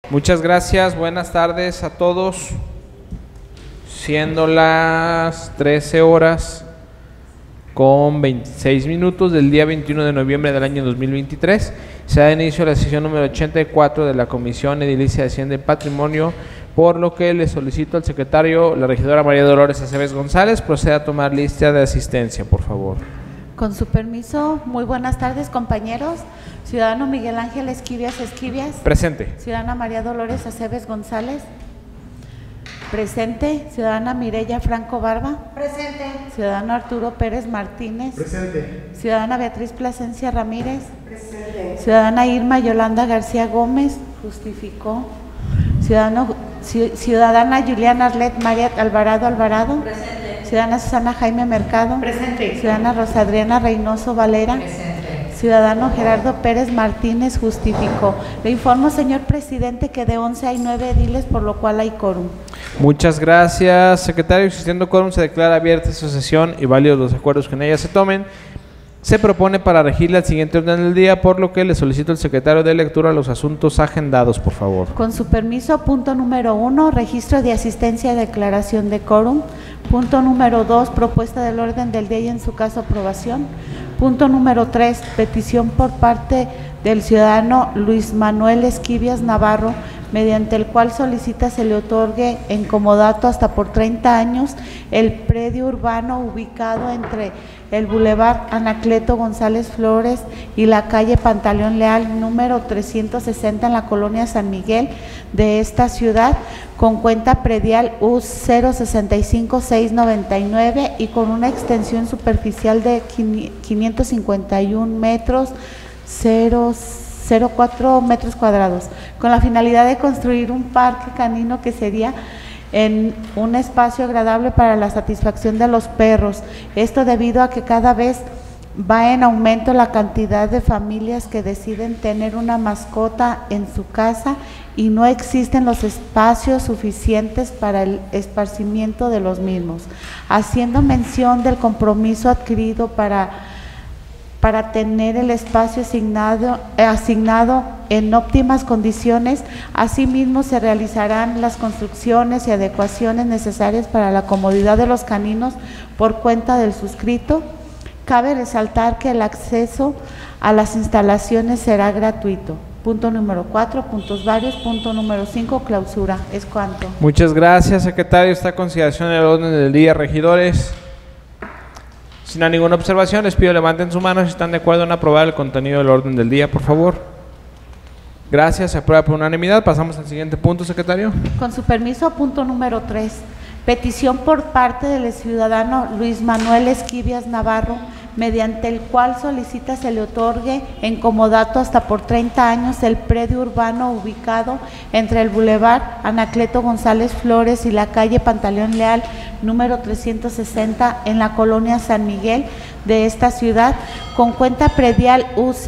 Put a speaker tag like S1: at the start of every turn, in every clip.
S1: Muchas gracias, buenas tardes a todos. Siendo las 13 horas con 26 minutos del día 21 de noviembre del año 2023, se da inicio a la sesión número 84 de la Comisión Edilicia de Hacienda y Patrimonio, por lo que le solicito al secretario, la regidora María Dolores Aceves González, proceda a tomar lista de asistencia, por favor.
S2: Con su permiso, muy buenas tardes, compañeros. Ciudadano Miguel Ángel Esquivias.
S1: Presente.
S2: Ciudadana María Dolores Aceves González. Presente. Ciudadana Mireya Franco Barba.
S3: Presente.
S2: Ciudadano Arturo Pérez Martínez.
S4: Presente.
S2: Ciudadana Beatriz Plasencia Ramírez.
S3: Presente.
S2: Ciudadana Irma Yolanda García Gómez. Justificó. Ciudadana Juliana Arlet María Alvarado.
S3: Presente.
S2: Ciudadana Susana Jaime Mercado.
S3: Presente.
S2: Ciudadana Rosa Adriana Reynoso Valera.
S3: Presente.
S2: Ciudadano Gerardo Pérez Martínez justificó. Le informo, señor presidente, que de 11 hay 9 ediles, por lo cual hay quórum.
S1: Muchas gracias, secretario. Existiendo quórum, se declara abierta esta sesión y válidos los acuerdos que en ella se tomen. Se propone para regirle al siguiente orden del día, por lo que le solicito al secretario de lectura los asuntos agendados, por favor.
S2: Con su permiso, punto número 1, registro de asistencia y declaración de quórum. Punto número 2, propuesta del orden del día y en su caso aprobación. Punto número 3, petición por parte del ciudadano Luis Manuel Esquivias Navarro, mediante el cual solicita se le otorgue en comodato hasta por 30 años el predio urbano ubicado entre el Boulevard Anacleto González Flores y la calle Pantaleón Leal, número 360 en la colonia San Miguel de esta ciudad, con cuenta predial U065699 y con una extensión superficial de 551 metros 0,04 metros cuadrados, con la finalidad de construir un parque canino que sería en un espacio agradable para la satisfacción de los perros. Esto debido a que cada vez va en aumento la cantidad de familias que deciden tener una mascota en su casa y no existen los espacios suficientes para el esparcimiento de los mismos. Haciendo mención del compromiso adquirido para tener el espacio asignado en óptimas condiciones, asimismo se realizarán las construcciones y adecuaciones necesarias para la comodidad de los caninos por cuenta del suscrito. Cabe resaltar que el acceso a las instalaciones será gratuito. Punto número 4, puntos varios. Punto número 5, clausura. Es cuanto.
S1: Muchas gracias, secretario. Está a consideración del orden del día, regidores. Si no hay ninguna observación, les pido levanten su mano si están de acuerdo en aprobar el contenido del orden del día, por favor. Gracias, se aprueba por unanimidad. Pasamos al siguiente punto, secretario.
S2: Con su permiso, punto número 3. Petición por parte del ciudadano Luis Manuel Esquivias Navarro, mediante el cual solicita se le otorgue en comodato hasta por 30 años el predio urbano ubicado entre el Boulevard Anacleto González Flores y la calle Pantaleón Leal, número 360 en la colonia San Miguel de esta ciudad, con cuenta predial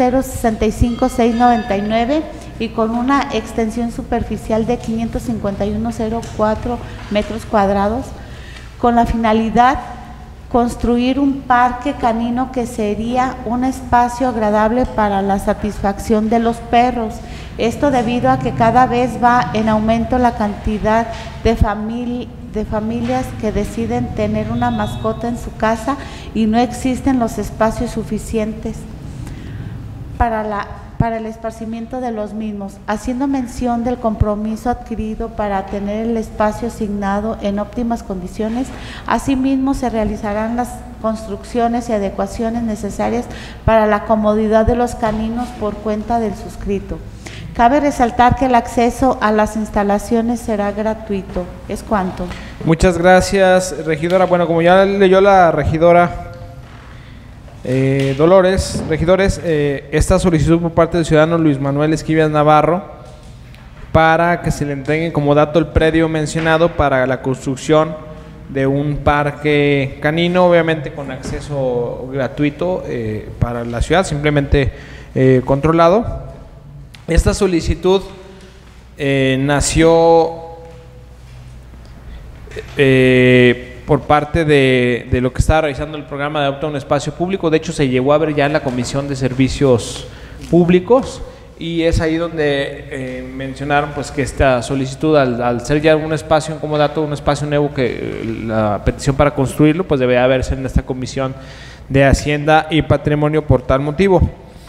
S2: U065699 y con una extensión superficial de 551,04 metros cuadrados, con la finalidad construir un parque canino que sería un espacio agradable para la satisfacción de los perros. Esto debido a que cada vez va en aumento la cantidad de familias que deciden tener una mascota en su casa y no existen los espacios suficientes para el esparcimiento de los mismos, haciendo mención del compromiso adquirido para tener el espacio asignado en óptimas condiciones. Asimismo, se realizarán las construcciones y adecuaciones necesarias para la comodidad de los caninos por cuenta del suscrito. Cabe resaltar que el acceso a las instalaciones será gratuito. Es cuanto.
S1: Muchas gracias, regidora. Bueno, como ya leyó la regidora Dolores, regidores, esta solicitud por parte del ciudadano Luis Manuel Esquivias Navarro para que se le entregue como dato el predio mencionado para la construcción de un parque canino, obviamente con acceso gratuito para la ciudad, simplemente controlado. Esta solicitud nació por parte de lo que estaba realizando el programa de Adopta un Espacio Público. De hecho, se llegó a ver ya en la Comisión de Servicios Públicos y es ahí donde mencionaron pues que esta solicitud, al ser ya un espacio en comodato, un espacio nuevo, que la petición para construirlo pues debe haberse en esta Comisión de Hacienda y Patrimonio por tal motivo.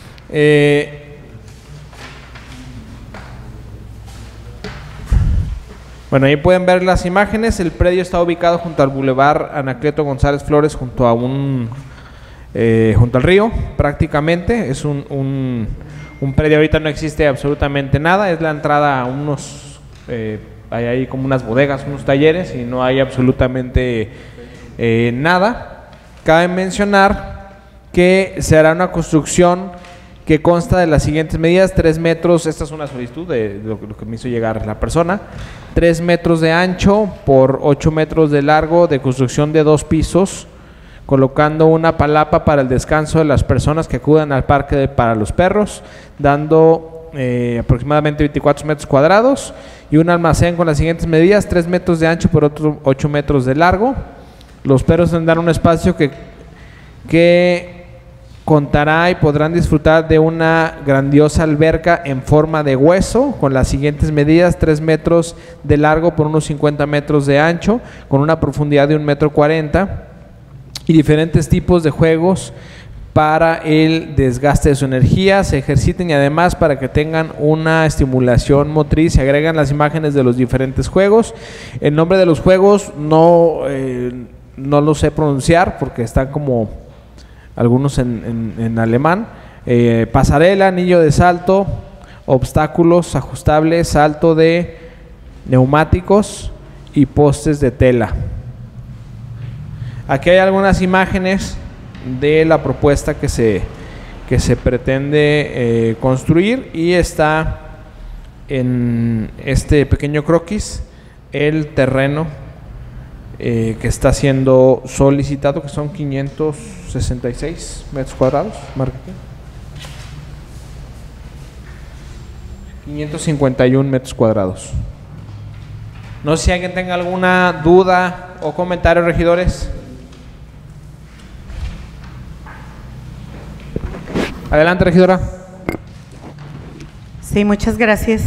S1: Bueno, ahí pueden ver las imágenes. El predio está ubicado junto al Boulevard Anacleto González Flores, junto a junto al río, prácticamente. Es un predio, ahorita no existe absolutamente nada, es la entrada a hay ahí como unas bodegas, unos talleres, y no hay absolutamente nada. Cabe mencionar que se hará una construcción que consta de las siguientes medidas: 3 metros, esta es una solicitud de lo que me hizo llegar la persona, 3 metros de ancho por 8 metros de largo, de construcción de 2 pisos, colocando una palapa para el descanso de las personas que acudan al parque para los perros, dando aproximadamente 24 metros cuadrados, y un almacén con las siguientes medidas: 3 metros de ancho por 8 metros de largo. Los perros tendrán un espacio que contará y podrán disfrutar de una grandiosa alberca en forma de hueso, con las siguientes medidas: 3 metros de largo por unos 50 metros de ancho, con una profundidad de 1,40 m, y diferentes tipos de juegos para el desgaste de su energía, se ejerciten, y además para que tengan una estimulación motriz. Se agregan las imágenes de los diferentes juegos. El nombre de los juegos no lo sé pronunciar porque están como algunos en alemán. Pasarela, anillo de salto, obstáculos ajustables, salto de neumáticos y postes de tela. Aquí hay algunas imágenes de la propuesta que se pretende construir, y está en este pequeño croquis el terreno que está siendo solicitado, que son 566 metros cuadrados, marca aquí. 551 metros cuadrados. No sé si alguien tenga alguna duda o comentario, regidores. Adelante, regidora.
S3: Sí, muchas gracias.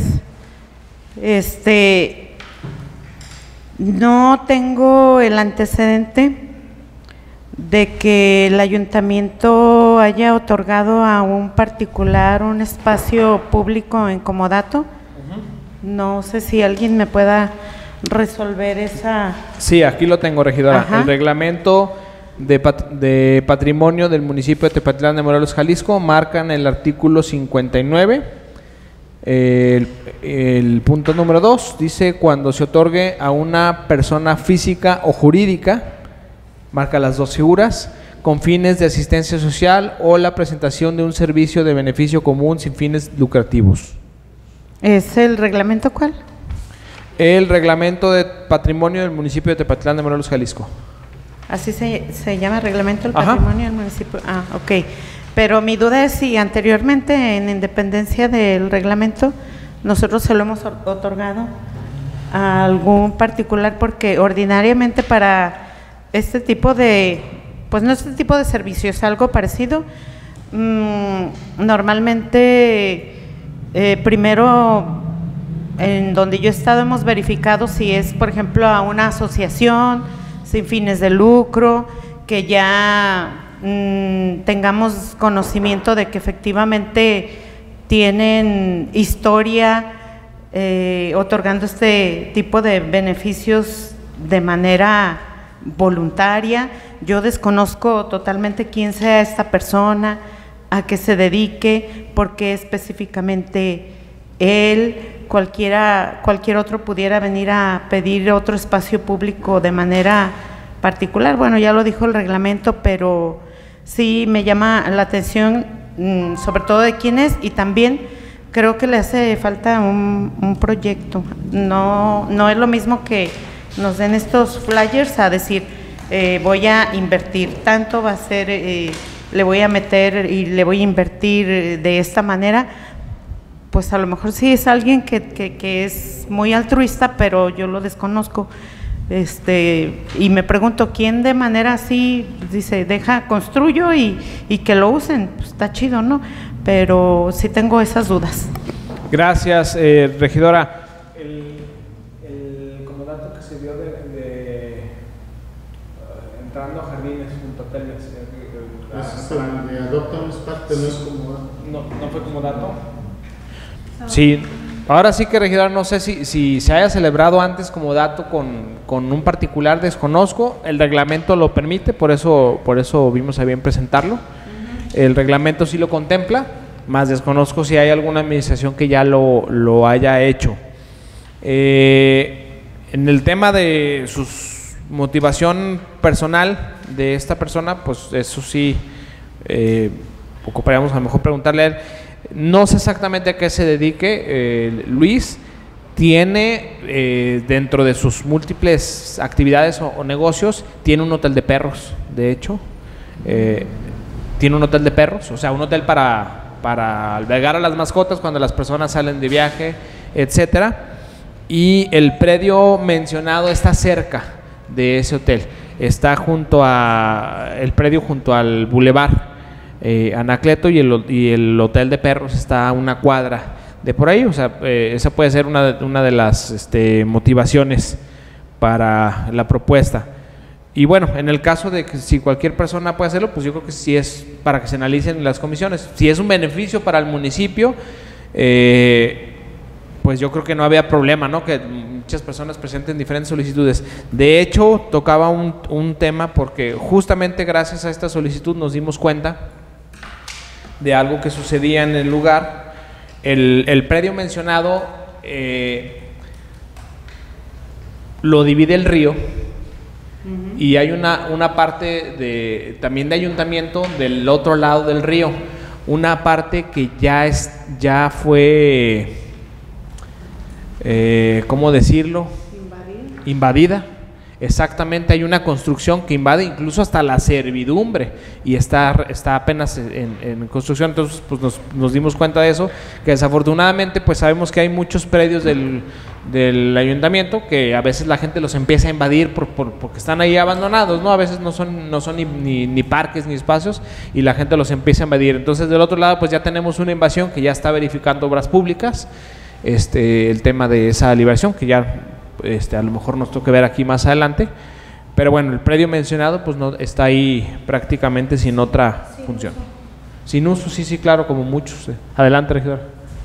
S3: No tengo el antecedente de que el ayuntamiento haya otorgado a un particular un espacio público en comodato. No sé si alguien me pueda resolver esa.
S1: Sí, aquí lo tengo, regidora.
S3: Ajá.
S1: El reglamento de patrimonio del municipio de Tepatitlán de Morelos, Jalisco, marca en el artículo 59, el punto número 2, dice: cuando se otorgue a una persona física o jurídica, marca las dos figuras, con fines de asistencia social o la presentación de un servicio de beneficio común sin fines lucrativos.
S3: ¿Es el reglamento cuál?
S1: El reglamento de patrimonio del municipio de Tepatitlán de Morelos, Jalisco.
S3: Así se llama, reglamento del
S1: Ajá.
S3: patrimonio del municipio. Ah, ok. Pero mi duda es si anteriormente, en independencia del reglamento, nosotros se lo hemos otorgado a algún particular, porque ordinariamente para este tipo de, pues no este tipo de servicios, algo parecido, normalmente primero, en donde yo he estado, hemos verificado si es, por ejemplo, a una asociación sin fines de lucro, que ya tengamos conocimiento de que efectivamente tienen historia otorgando este tipo de beneficios de manera voluntaria. Yo desconozco totalmente quién sea esta persona, a qué se dedique, por qué específicamente él. Cualquier otro pudiera venir a pedir otro espacio público de manera particular. Bueno, ya lo dijo el reglamento, pero sí me llama la atención, sobre todo de quién es, y también creo que le hace falta un proyecto. No es lo mismo que nos den estos flyers a decir, voy a invertir tanto, va a ser, le voy a meter y le voy a invertir de esta manera. Pues a lo mejor sí es alguien que es muy altruista, pero yo lo desconozco. Y me pregunto, ¿quién de manera así dice, construyo y que lo usen? Pues está chido, ¿no? pero sí tengo esas dudas.
S1: Gracias, regidora. El comodato que se dio entrando a jardines junto a Telmex.
S4: Me adopta un parte, no es comodato.
S1: No fue comodato. Sí. Ahora sí que, regidora, no sé si se haya celebrado antes comodato con un particular, desconozco. El reglamento lo permite, por eso vimos a bien presentarlo. El reglamento sí lo contempla, más desconozco si hay alguna administración que ya lo haya hecho. En el tema de su motivación personal de esta persona, pues eso sí, ocuparíamos a lo mejor preguntarle a él. No sé exactamente a qué se dedique. Luis tiene dentro de sus múltiples actividades o negocios, tiene un hotel de perros, de hecho. Tiene un hotel de perros, o sea, un hotel para albergar a las mascotas cuando las personas salen de viaje, etcétera. Y el predio mencionado está cerca de ese hotel, está el predio junto al bulevar Anacleto, y el hotel de perros está a una cuadra de por ahí. O sea, esa puede ser una de las motivaciones para la propuesta. Y bueno, en el caso de que si cualquier persona puede hacerlo, pues yo creo que sí es para que se analicen las comisiones. Si es un beneficio para el municipio, pues yo creo que no había problema, ¿no? Que muchas personas presenten diferentes solicitudes. De hecho, tocaba un tema porque justamente gracias a esta solicitud nos dimos cuenta de algo que sucedía en el lugar. El predio mencionado lo divide el río, y hay una parte también de ayuntamiento del otro lado del río, una parte que ya fue, ¿cómo decirlo? Invadida. Exactamente, hay una construcción que invade incluso hasta la servidumbre y está apenas en construcción. Entonces pues nos dimos cuenta de eso, que desafortunadamente pues sabemos que hay muchos predios del ayuntamiento que a veces la gente los empieza a invadir porque están ahí abandonados, ¿no? A veces no son ni parques ni espacios, y la gente los empieza a invadir. Entonces del otro lado pues ya tenemos una invasión que ya está verificando Obras Públicas, el tema de esa liberación que ya a lo mejor nos toque ver aquí más adelante, pero bueno, el predio mencionado pues no está ahí prácticamente sin otra función. Sin uso, sí, claro, como muchos. Adelante, regidora.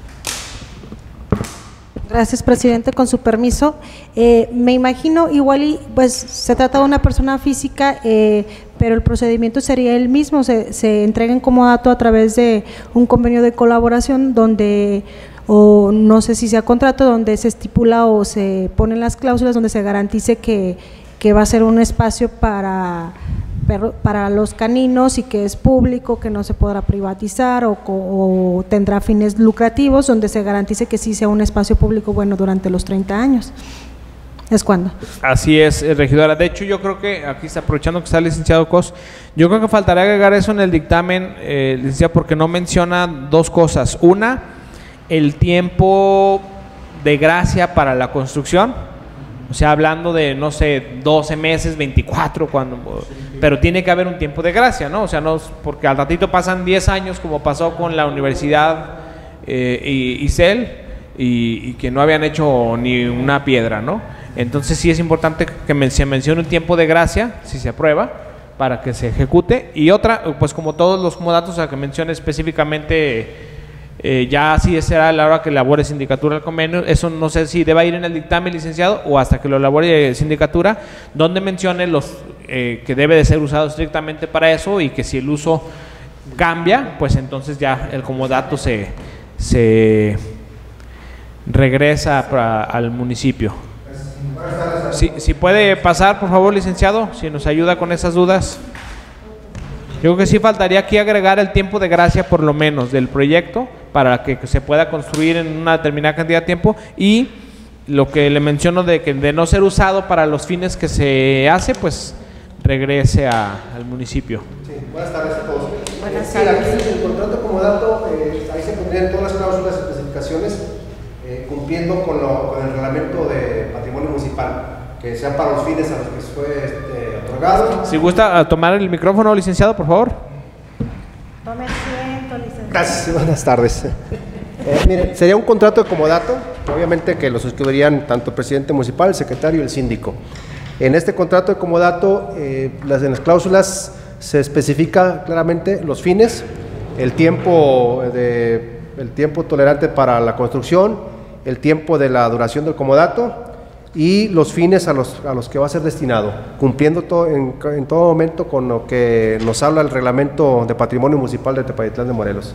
S5: Gracias, presidente, con su permiso. Me imagino igual y pues se trata de una persona física, pero el procedimiento sería el mismo, se entrega en comodato a través de un convenio de colaboración donde, o no sé si sea contrato, donde se estipula o se ponen las cláusulas donde se garantice que va a ser un espacio para los caninos y que es público, que no se podrá privatizar o tendrá fines lucrativos, donde se garantice que sí sea un espacio público bueno durante los 30 años. ¿Es cuando?
S1: Así es, regidora. De hecho, yo creo que, aquí está aprovechando que está el licenciado Cos, yo creo que faltaría agregar eso en el dictamen, licenciado, porque no menciona dos cosas. Una, el tiempo de gracia para la construcción, o sea, hablando de, no sé, 12 meses, 24, pero tiene que haber un tiempo de gracia, ¿no? O sea, no, porque al ratito pasan 10 años, como pasó con la Universidad ISEL, y que no habían hecho ni una piedra, ¿no? Entonces sí es importante que se mencione un tiempo de gracia, si se aprueba, para que se ejecute. Y otra, pues como todos los comodatos, o sea, que mencione específicamente, ya así será a la hora que elabore sindicatura el convenio. Eso no sé si deba ir en el dictamen, licenciado, o hasta que lo elabore sindicatura, donde mencione los que debe de ser usado estrictamente para eso, y que si el uso cambia, pues entonces ya el comodato se regresa al municipio. Si puede pasar, por favor, licenciado, si nos ayuda con esas dudas. Yo creo que sí faltaría aquí agregar el tiempo de gracia, por lo menos, del proyecto, para que se pueda construir en una determinada cantidad de tiempo, y lo que le menciono de no ser usado para los fines que se hace, pues regrese al municipio.
S6: Sí, buenas tardes a todos. Buenas tardes. Aquí el contrato comodato, ahí se pondrían todas las cláusulas y especificaciones, cumpliendo con el reglamento de patrimonio municipal, que sea para los fines a los que fue otorgado.
S1: Si gusta tomar el micrófono, licenciado, por favor.
S2: Tome asiento, licenciado.
S6: Gracias, buenas tardes. Mire, sería un contrato de comodato, obviamente que lo suscribirían tanto el presidente municipal, el secretario y el síndico. En este contrato de comodato, en las cláusulas se especifica claramente los fines, el tiempo tolerante para la construcción, el tiempo de la duración del comodato y los fines a los que va a ser destinado, cumpliendo en todo momento con lo que nos habla el reglamento de patrimonio municipal de Tepatitlán de Morelos.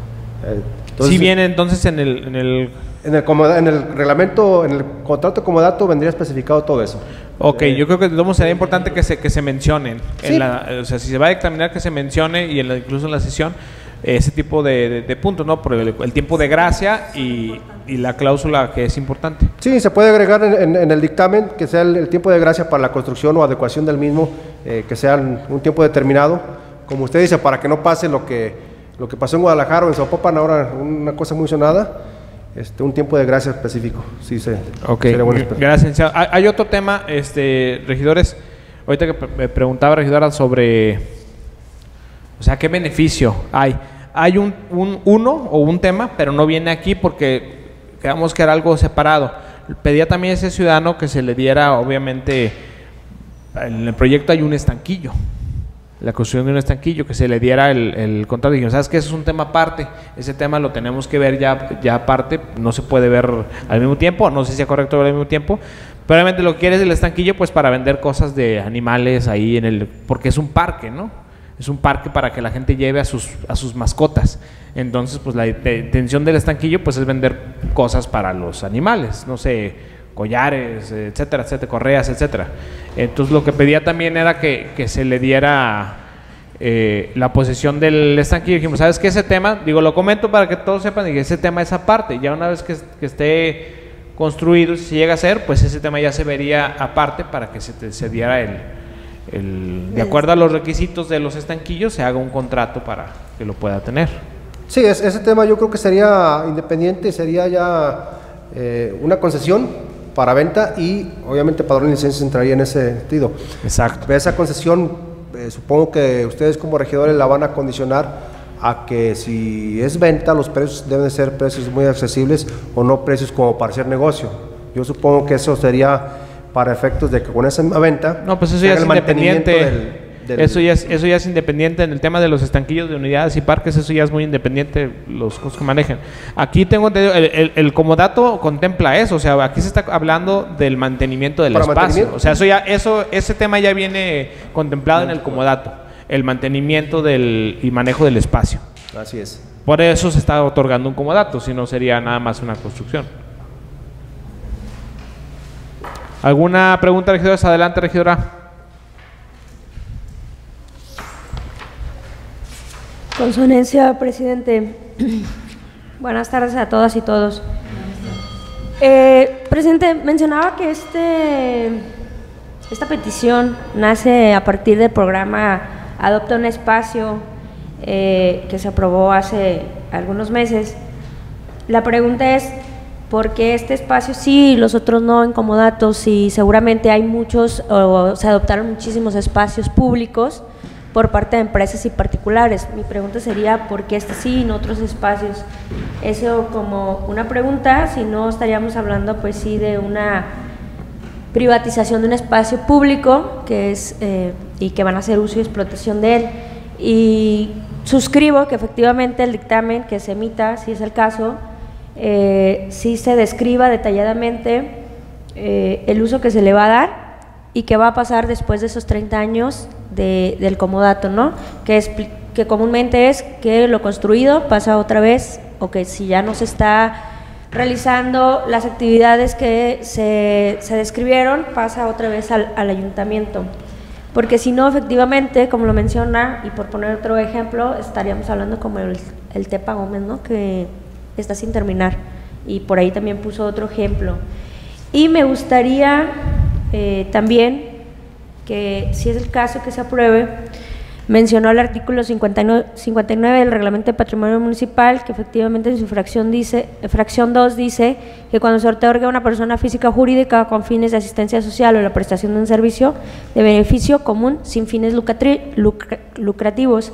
S1: Si viene entonces en el
S6: reglamento, en el contrato de comodato vendría especificado todo eso.
S1: Ok, yo creo que sería importante que se mencionen.
S6: Sí.
S1: O sea, si se va a dictaminar, que se mencione y incluso en la sesión ese tipo de puntos, ¿no? Por el tiempo de gracia y la cláusula que es importante.
S6: Sí, se puede agregar en el dictamen que sea el tiempo de gracia para la construcción o adecuación del mismo, que sea un tiempo determinado, como usted dice, para que no pase lo que pasó en Guadalajara o en Zapopan, ahora una cosa muy sonada, un tiempo de gracia específico. Sí,
S1: ok,
S6: sería bueno.
S1: Gracias. Hay otro tema, regidores, ahorita que me preguntaba, regidora, sobre, o sea, ¿qué beneficio hay? Hay un tema, pero no viene aquí porque quedamos que era algo separado. Pedía también a ese ciudadano que se le diera, obviamente, en el proyecto hay un estanquillo, la construcción de un estanquillo, que se le diera el contrato. Y dijimos, ¿sabes qué? Eso es un tema aparte, ese tema lo tenemos que ver ya aparte, no se puede ver al mismo tiempo, no sé si es correcto ver al mismo tiempo, pero obviamente lo que quiere es el estanquillo pues para vender cosas de animales ahí porque es un parque, ¿no? Es un parque para que la gente lleve a sus mascotas. Entonces, pues la intención del estanquillo pues es vender cosas para los animales, no sé, collares, etcétera, correas, etcétera. Entonces, lo que pedía también era que se le diera la posesión del estanquillo. Dijimos, ¿sabes qué? Ese tema, lo comento para que todos sepan que ese tema es aparte. Ya una vez que esté construido, si se llega a hacer, pues ese tema ya se vería aparte para que se diera de acuerdo a los requisitos de los estanquillos, se haga un contrato para que lo pueda tener.
S6: Sí, ese tema yo creo que sería independiente, sería ya una concesión para venta y obviamente padrón de licencias entraría en ese sentido.
S1: Exacto.
S6: Esa concesión, supongo que ustedes como regidores la van a condicionar a que si es venta, los precios deben de ser precios muy accesibles o no precios como para hacer negocio. Yo supongo que eso sería para efectos de que con esa misma venta,
S1: no, pues eso ya es independiente. Eso ya es independiente. En el tema de los estanquillos de unidades y parques, eso ya es muy independiente, los costos que manejen. Aquí tengo entendido, el comodato contempla eso, o sea, aquí se está hablando del mantenimiento del espacio. O sea, ese tema ya viene contemplado en el comodato, el mantenimiento y manejo del espacio.
S6: Así es.
S1: Por eso se está otorgando un comodato, si no sería nada más una construcción. ¿Alguna pregunta, regidores? Adelante, regidora.
S7: Con su anuencia, presidente. Buenas tardes a todas y todos. Presidente, mencionaba que esta petición nace a partir del programa Adopta un Espacio, que se aprobó hace algunos meses. La pregunta es, ¿por qué este espacio sí y los otros no en comodatos? Y seguramente hay muchos, o se adoptaron muchísimos espacios públicos por parte de empresas y particulares. Mi pregunta sería, ¿por qué este sí y no otros espacios? Eso como una pregunta, si no estaríamos hablando pues sí de una privatización de un espacio público que es y que van a hacer uso y explotación de él. Y suscribo que efectivamente el dictamen que se emita, si es el caso, sí se describa detalladamente el uso que se le va a dar y qué va a pasar después de esos 30 años del comodato, ¿no? Que comúnmente es que lo construido pasa otra vez, o que si ya no se está realizando las actividades que se describieron, pasa otra vez al ayuntamiento. Porque si no, efectivamente, como lo menciona, y por poner otro ejemplo, estaríamos hablando como el Tepa Gómez, ¿no? Que está sin terminar, y por ahí también puso otro ejemplo. Y me gustaría también que, si es el caso que se apruebe, mencionó el artículo 59 del Reglamento de Patrimonio Municipal, que efectivamente en su fracción 2 dice que cuando se otorga a una persona física o jurídica con fines de asistencia social o la prestación de un servicio de beneficio común sin fines lucrativos,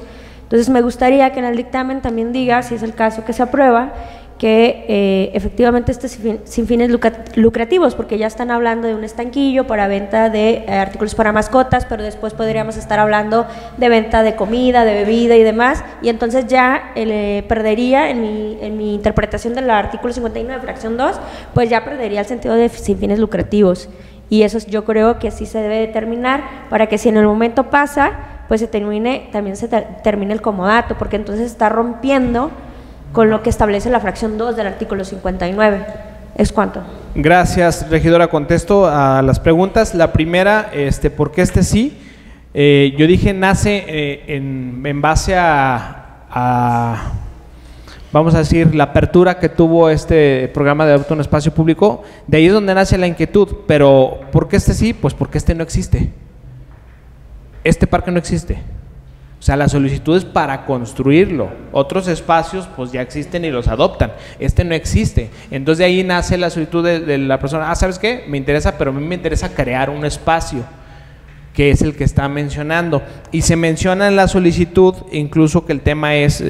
S7: Entonces me gustaría que en el dictamen también diga, si es el caso que se aprueba, que efectivamente esté sin fines lucrativos, porque ya están hablando de un estanquillo para venta de artículos para mascotas, pero después podríamos estar hablando de venta de comida, de bebida y demás, y entonces ya perdería, en mi interpretación del artículo 59, fracción 2, pues ya perdería el sentido de sin fines lucrativos, y eso yo creo que sí se debe determinar para que si en el momento pasa, pues también se termine el comodato, porque entonces está rompiendo con lo que establece la fracción 2 del artículo 59. ¿Es cuánto?
S1: Gracias, regidora. Contesto a las preguntas. La primera, ¿por qué sí? Yo dije nace en base a, vamos a decir, la apertura que tuvo este programa de Adopta un Espacio Público. De ahí es donde nace la inquietud. Pero, ¿por qué sí? Pues porque no existe. Este parque no existe. O sea, la solicitud es para construirlo. Otros espacios pues ya existen y los adoptan. Este no existe. Entonces de ahí nace la solicitud de la persona. ¿Sabes qué? Me interesa, pero a mí me interesa crear un espacio, que es el que está mencionando. Y se menciona en la solicitud incluso que el tema es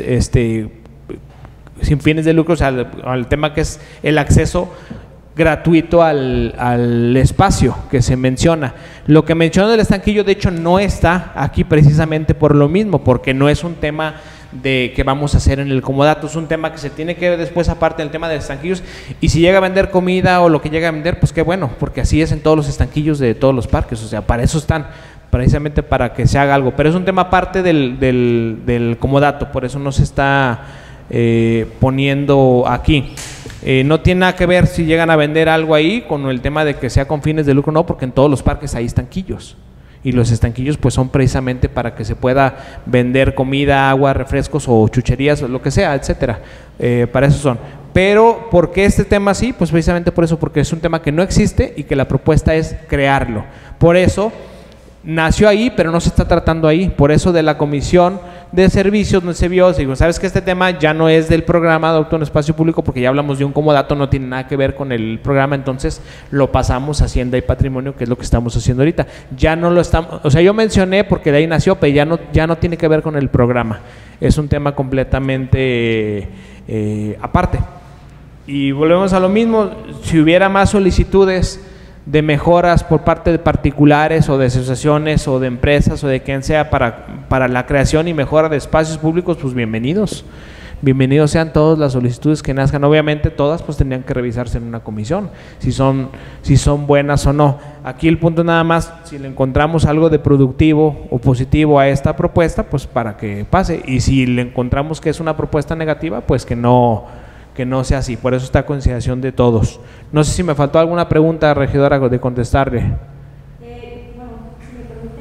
S1: sin fines de lucro, o sea, el tema que es el acceso gratuito al espacio que se menciona. Lo que menciona del estanquillo, de hecho, no está aquí precisamente por lo mismo, porque no es un tema de que vamos a hacer en el comodato, es un tema que se tiene que ver después aparte del tema de estanquillos, y si llega a vender comida o lo que llega a vender, pues qué bueno, porque así es en todos los estanquillos de todos los parques, o sea, para eso están, precisamente para que se haga algo, pero es un tema aparte del comodato, por eso no se está poniendo aquí. No tiene nada que ver si llegan a vender algo ahí con el tema de que sea con fines de lucro, no, porque en todos los parques hay estanquillos y los estanquillos pues son precisamente para que se pueda vender comida, agua, refrescos o chucherías o lo que sea, etcétera, para eso son. Pero ¿por qué este tema sí? Pues precisamente por eso, porque es un tema que no existe y que la propuesta es crearlo. Por eso nació ahí, pero no se está tratando ahí. Por eso de la Comisión de Servicios no se vio, se dijo, ¿sabes que este tema ya no es del programa Adopta un Espacio Público? Porque ya hablamos de un comodato, no tiene nada que ver con el programa, entonces lo pasamos a Hacienda y Patrimonio, que es lo que estamos haciendo ahorita. Ya no lo estamos, o sea, yo mencioné porque de ahí nació, pero ya no tiene que ver con el programa. Es un tema completamente aparte. Y volvemos a lo mismo, si hubiera más solicitudes de mejoras por parte de particulares o de asociaciones o de empresas o de quien sea para la creación y mejora de espacios públicos, pues bienvenidos sean todas las solicitudes que nazcan. Obviamente todas pues tendrían que revisarse en una comisión si son buenas o no. Aquí el punto nada más, si le encontramos algo de productivo o positivo a esta propuesta, pues para que pase, y si le encontramos que es una propuesta negativa, pues que no sea así. Por eso está a consideración de todos. No sé si me faltó alguna pregunta, regidora, de contestarle.
S7: Bueno, si me permite.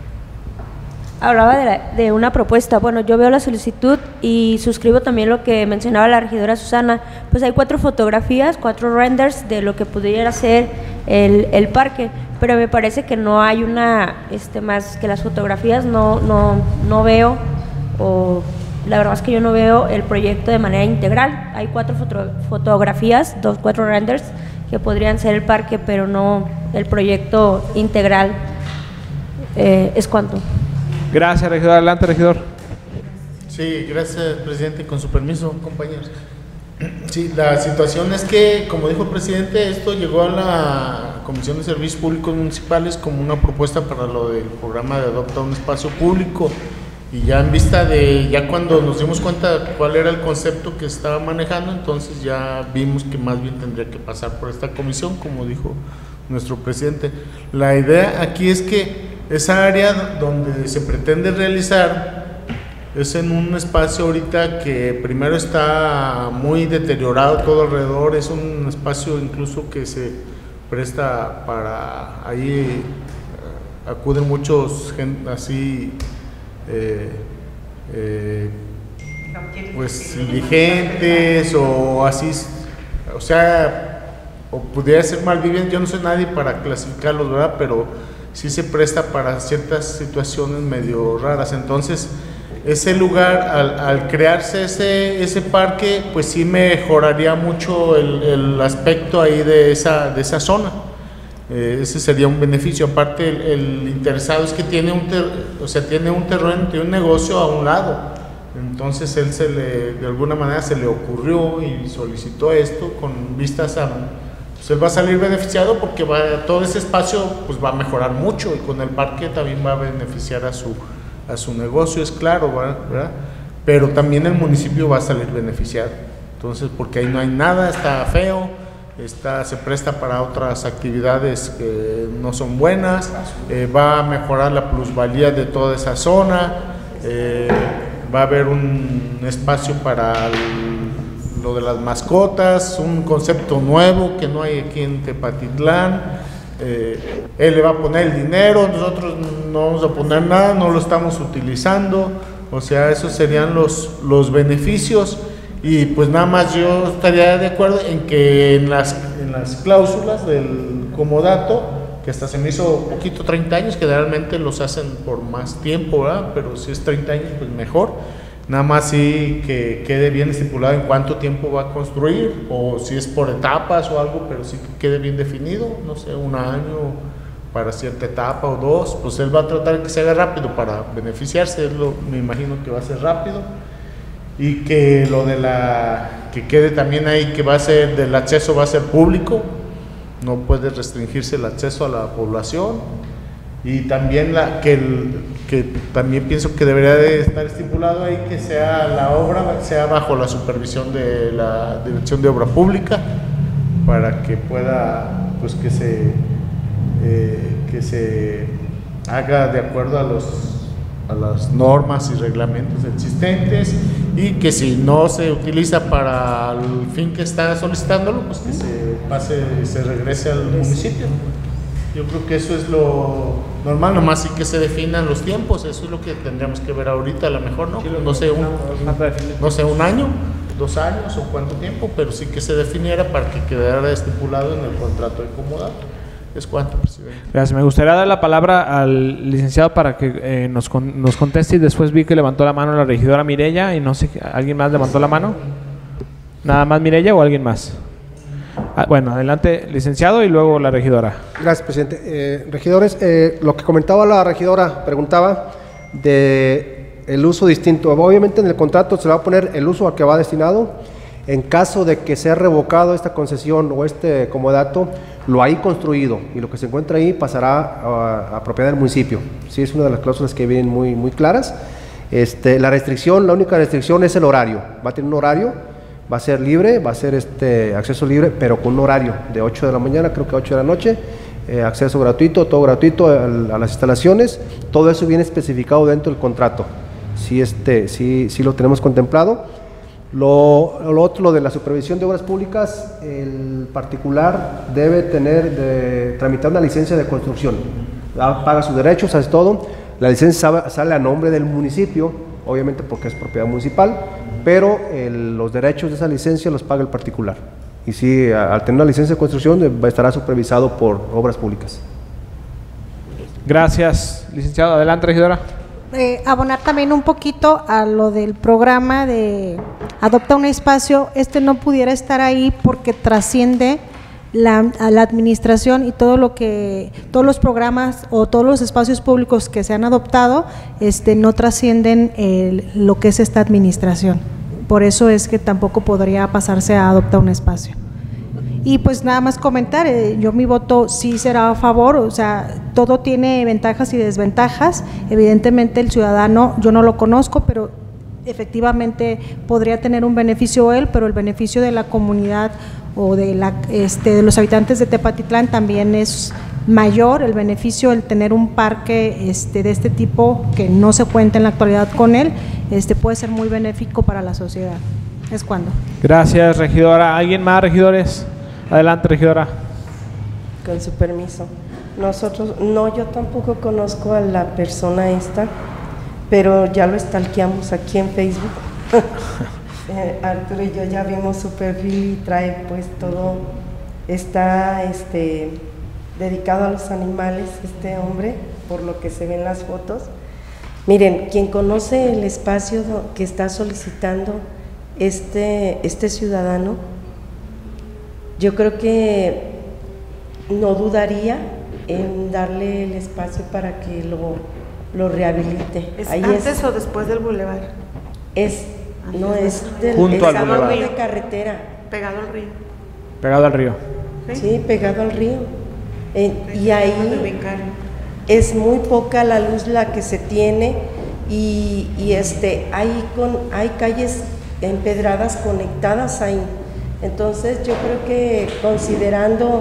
S7: Hablaba de una propuesta. Bueno, yo veo la solicitud y suscribo también lo que mencionaba la regidora Susana. Pues hay 4 fotografías, 4 renders de lo que pudiera ser el parque, pero me parece que no hay una más que las fotografías. No veo, o la verdad es que yo no veo el proyecto de manera integral. Hay 4 fotografías, 4 renders que podrían ser el parque, pero no el proyecto integral. ¿Es cuánto?
S1: Gracias, regidor. Adelante, regidor.
S4: Sí, gracias, presidente. Con su permiso, compañeros. Sí, la situación es que, como dijo el presidente, esto llegó a la Comisión de Servicios Públicos Municipales como una propuesta para lo del programa de Adopta un Espacio Público. Y ya en vista de, ya cuando nos dimos cuenta cuál era el concepto que estaba manejando, entonces ya vimos que más bien tendría que pasar por esta comisión, como dijo nuestro presidente. La idea aquí es que esa área donde se pretende realizar es en un espacio ahorita que primero está muy deteriorado todo alrededor, es un espacio incluso que se presta para, ahí acuden muchos así, pues indigentes o así, o sea, o pudiera ser malvivientes. Yo no soy nadie para clasificarlos, ¿verdad? Pero sí se presta para ciertas situaciones medio raras. Entonces ese lugar, al crearse ese parque, pues sí mejoraría mucho el aspecto ahí de esa zona. Ese sería un beneficio. Aparte, el interesado es que tiene un terreno, tiene un negocio a un lado. Entonces él de alguna manera se le ocurrió y solicitó esto con vistas a, pues él va a salir beneficiado porque todo ese espacio pues va a mejorar mucho y con el parque también va a beneficiar a su negocio, es claro, ¿verdad? Pero también el municipio va a salir beneficiado, entonces porque ahí no hay nada, está feo, se presta para otras actividades que no son buenas, va a mejorar la plusvalía de toda esa zona, va a haber un espacio para lo de las mascotas, un concepto nuevo que no hay aquí en Tepatitlán. Él le va a poner el dinero, nosotros no vamos a poner nada, no lo estamos utilizando, o sea, esos serían los beneficios. Y pues nada más yo estaría de acuerdo en que en las cláusulas del comodato, que hasta se me hizo poquito 30 años, que generalmente los hacen por más tiempo, ¿verdad? Pero si es 30 años pues mejor, nada más sí que quede bien estipulado en cuánto tiempo va a construir, o si es por etapas o algo, pero sí que quede bien definido, no sé, 1 año para cierta etapa o 2, pues él va a tratar de que se haga rápido para beneficiarse, me imagino que va a ser rápido. Y que lo de que quede también ahí que va a ser del acceso va a ser público, no puede restringirse el acceso a la población, y también que también pienso que debería de estar estipulado ahí que sea la obra sea bajo la supervisión de la Dirección de Obra Pública para que pueda pues que se haga de acuerdo a las normas y reglamentos existentes, y que si no se utiliza para el fin que está solicitándolo, pues que se regrese al municipio. Yo creo que eso es lo normal, nomás sí que se definan los tiempos, eso es lo que tendríamos que ver ahorita, a lo mejor, ¿no? No sé, 1 año, 2 años o cuánto tiempo, pero sí que se definiera para que quedara estipulado en el contrato de comodato. ¿Es cuánto, presidente?
S1: Gracias. Me gustaría dar la palabra al licenciado para que nos conteste, y después vi que levantó la mano la regidora Mireya y no sé, ¿alguien más levantó la mano? ¿Nada más Mireya o alguien más? Bueno, adelante, licenciado, y luego la regidora.
S6: Gracias, presidente. Regidores, lo que comentaba la regidora, preguntaba de el uso distinto. Obviamente en el contrato se le va a poner el uso al que va destinado. En caso de que sea revocado esta concesión o este comodato, lo ahí construido y lo que se encuentra ahí pasará a propiedad del municipio. Sí, es una de las cláusulas que vienen muy, muy claras. La única restricción es el horario. Va a tener un horario, va a ser libre, va a ser acceso libre, pero con un horario de 8 de la mañana, creo que 8 de la noche, acceso gratuito, todo gratuito a las instalaciones. Todo eso viene especificado dentro del contrato. Sí lo tenemos contemplado. Lo otro, lo de la supervisión de obras públicas, el particular debe tramitar una licencia de construcción, paga sus derechos, hace todo, la licencia sale a nombre del municipio, obviamente porque es propiedad municipal, pero los derechos de esa licencia los paga el particular, y sí, al tener una licencia de construcción estará supervisado por obras públicas.
S1: Gracias, licenciado. Adelante, regidora.
S5: Abonar también un poquito a lo del programa de Adopta un Espacio. No pudiera estar ahí porque trasciende a la administración y todos los programas o todos los espacios públicos que se han adoptado no trascienden lo que es esta administración. Por eso es que tampoco podría pasarse a Adopta un Espacio. Y pues nada más comentar, yo mi voto sí será a favor, o sea, todo tiene ventajas y desventajas. Evidentemente el ciudadano, yo no lo conozco, pero efectivamente podría tener un beneficio él, pero el beneficio de la comunidad o de los habitantes de Tepatitlán también es mayor. El beneficio, el tener un parque de este tipo que no se cuenta en la actualidad con él, puede ser muy benéfico para la sociedad. Es cuando.
S1: Gracias, regidora. ¿Alguien más, regidores? Adelante, regidora.
S8: Con su permiso. Yo tampoco conozco a la persona esta, pero ya lo stalkeamos aquí en Facebook. Arturo y yo ya vimos su perfil y trae pues todo, está dedicado a los animales este hombre, por lo que se ve en las fotos. Miren, quien conoce el espacio que está solicitando este ciudadano, yo creo que no dudaría en darle el espacio para que lo rehabilite.
S3: ¿Es antes o después del bulevar?
S8: no es del
S1: Junto al
S8: es
S1: bulevar.
S8: de carretera.
S3: Pegado al río.
S1: Pegado al río.
S8: Sí, pegado al río. Y ahí es muy poca la luz la que se tiene y hay calles empedradas conectadas ahí. Entonces yo creo que considerando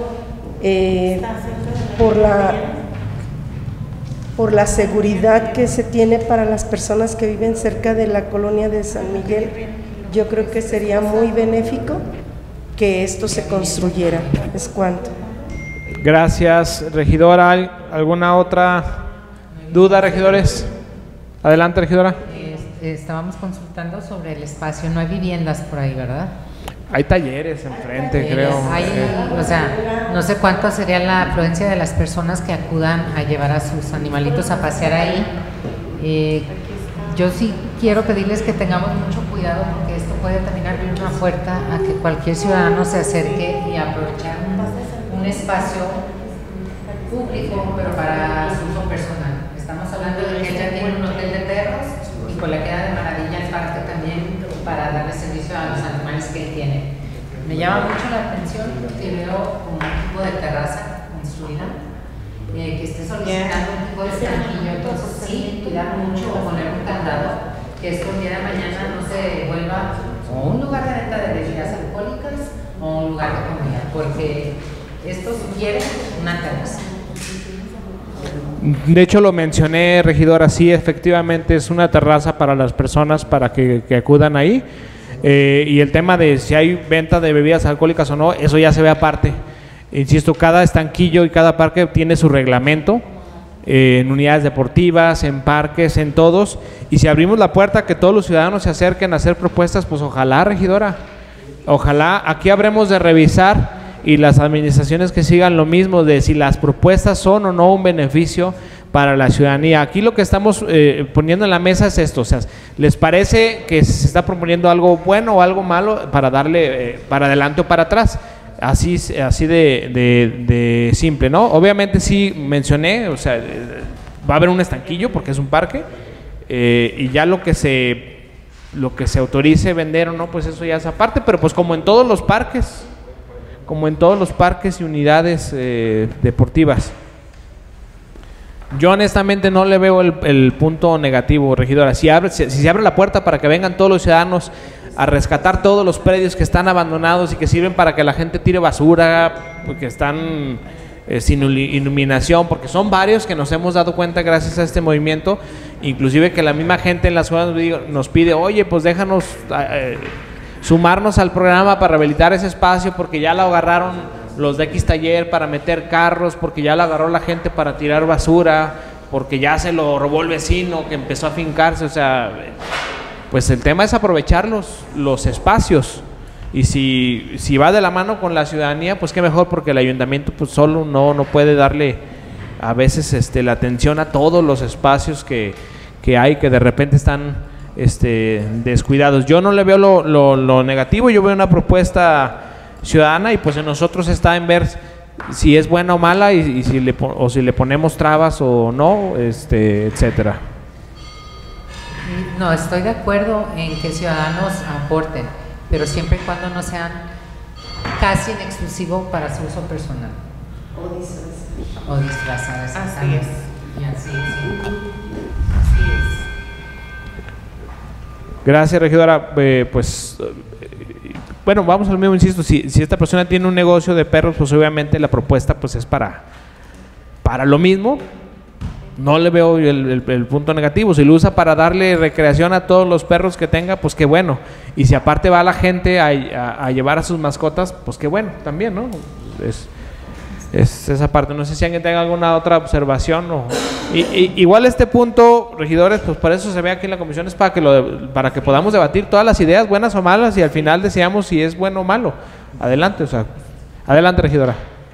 S8: por la seguridad que se tiene para las personas que viven cerca de la colonia de San Miguel, yo creo que sería muy benéfico que esto se construyera. Es cuanto.
S1: Gracias, regidora. ¿Alguna otra duda, regidores? Adelante, regidora.
S9: Estábamos consultando sobre el espacio, no hay viviendas por ahí, ¿verdad?
S1: Hay talleres enfrente, creo.
S9: O sea, no sé cuánto sería la afluencia de las personas que acudan a llevar a sus animalitos a pasear ahí. Yo sí quiero pedirles que tengamos mucho cuidado porque esto puede también abrir una puerta a que cualquier ciudadano se acerque y aprovechar un espacio público, pero para su uso personal. Estamos hablando de que él ya tiene un hotel de perros y pues le queda de maravilla el parque también para darle servicio a los animales que él tiene. Me llama mucho la atención que veo un tipo de terraza construida, que esté solicitando un tipo de estanquillo. Entonces sí, cuidar mucho o poner un candado, que esto el día de mañana no se vuelva o un lugar de venta de bebidas alcohólicas o un lugar de comida, porque esto sugiere una terraza.
S1: De hecho lo mencioné, regidora, sí, efectivamente es una terraza para las personas para que acudan ahí, y el tema de si hay venta de bebidas alcohólicas o no, eso ya se ve aparte. Insisto, cada estanquillo y cada parque tiene su reglamento, en unidades deportivas, en parques, en todos, y si abrimos la puerta a que todos los ciudadanos se acerquen a hacer propuestas, pues ojalá, regidora, ojalá. Aquí habremos de revisar y las administraciones que sigan lo mismo de si las propuestas son o no un beneficio para la ciudadanía. Aquí lo que estamos poniendo en la mesa es esto, o sea, ¿les parece que se está proponiendo algo bueno o algo malo para darle para adelante o para atrás? Así de simple, ¿no? Obviamente sí mencioné, o sea, va a haber un estanquillo porque es un parque, y ya lo que se autorice vender o no, pues eso ya es aparte, pero pues como en todos los parques y unidades deportivas. Yo honestamente no le veo el punto negativo, regidora. Si se abre la puerta para que vengan todos los ciudadanos a rescatar todos los predios que están abandonados y que sirven para que la gente tire basura, porque están sin iluminación, porque son varios que nos hemos dado cuenta gracias a este movimiento, inclusive que la misma gente en las ciudades nos pide, oye, pues déjanos sumarnos al programa para rehabilitar ese espacio, porque ya lo agarraron los de X taller para meter carros, porque ya lo agarró la gente para tirar basura, porque ya se lo robó el vecino que empezó a fincarse. O sea, pues el tema es aprovechar los espacios, y si va de la mano con la ciudadanía, pues qué mejor, porque el ayuntamiento pues solo no puede darle a veces la atención a todos los espacios que hay, que de repente están descuidados. Yo no le veo lo negativo, yo veo una propuesta ciudadana, y pues en nosotros está en ver si es buena o mala, y si le ponemos trabas o no, etcétera.
S9: No, estoy de acuerdo en que ciudadanos aporten, pero siempre y cuando no sean casi en exclusivo para su uso personal. O disfrazadas.
S3: Así es.
S9: Y así es.
S1: Gracias, regidora. Bueno, vamos al mismo, insisto, si esta persona tiene un negocio de perros, pues obviamente la propuesta pues es para lo mismo. No le veo el punto negativo. Si lo usa para darle recreación a todos los perros que tenga, pues qué bueno. Y si aparte va la gente a llevar a sus mascotas, pues qué bueno también, ¿no? Es esa parte. No sé si alguien tenga alguna otra observación. Igual este punto, regidores, pues para eso se ve aquí en la comisión, es para que podamos debatir todas las ideas, buenas o malas, y al final decidamos si es bueno o malo. Adelante, adelante, regidora.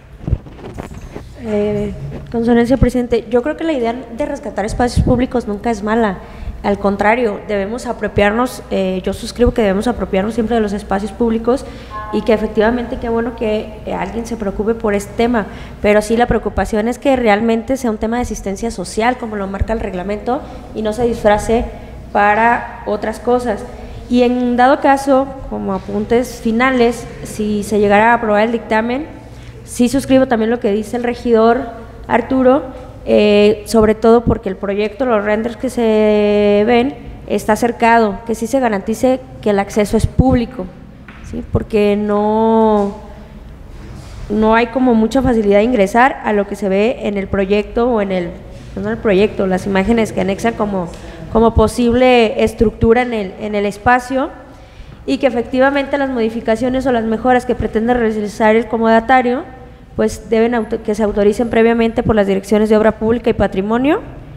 S7: Con su anuencia, presidente, yo creo que la idea de rescatar espacios públicos nunca es mala. Al contrario, debemos apropiarnos, yo suscribo que debemos apropiarnos siempre de los espacios públicos, y que efectivamente qué bueno que alguien se preocupe por este tema, pero sí la preocupación es que realmente sea un tema de asistencia social, como lo marca el reglamento, y no se disfrace para otras cosas. Y en dado caso, como apuntes finales, si se llegara a aprobar el dictamen, sí suscribo también lo que dice el regidor Arturo, sobre todo porque el proyecto, los renders que se ven, está cercado, que sí se garantice que el acceso es público, ¿sí? Porque no hay como mucha facilidad de ingresar a lo que se ve en el proyecto o en las imágenes que anexan como posible estructura en el espacio, y que efectivamente las modificaciones o las mejoras que pretende realizar el comodatario pues deben que se autoricen previamente por las direcciones de obra pública y patrimonio,